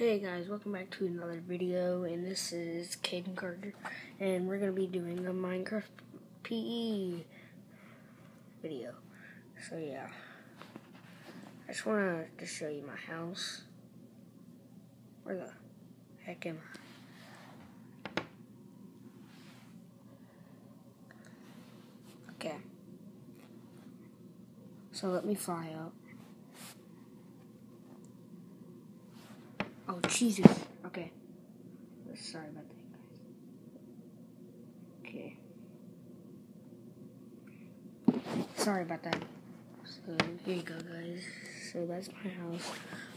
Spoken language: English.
Hey guys, welcome back to another video, and this is Caden Carter, and we're going to be doing a Minecraft PE video. So yeah, I just wanted to show you my house. Where the heck am I? Okay, so let me fly out. Oh, Jesus. Okay. Sorry about that, guys. Okay. Sorry about that. So, here you go, guys. So, that's my house.